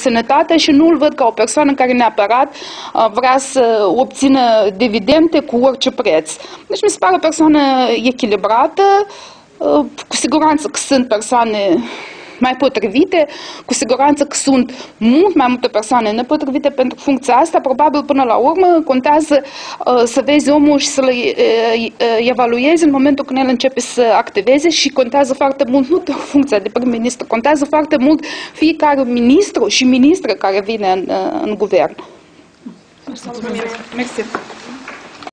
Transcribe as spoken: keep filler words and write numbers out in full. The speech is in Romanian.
sănătate și nu îl văd ca o persoană care neapărat vrea să obțină dividende cu orice preț. Deci mi se pare o persoană echilibrată, cu siguranță că sunt persoane mai potrivite, cu siguranță că sunt mult mai multe persoane nepotrivite pentru funcția asta. Probabil până la urmă contează uh, să vezi omul și să-l uh, evaluezi în momentul când el începe să activeze și contează foarte mult nu doar funcția de prim-ministru, contează foarte mult fiecare ministru și ministră care vine în, uh, în guvern. Mulțumesc. Mersi.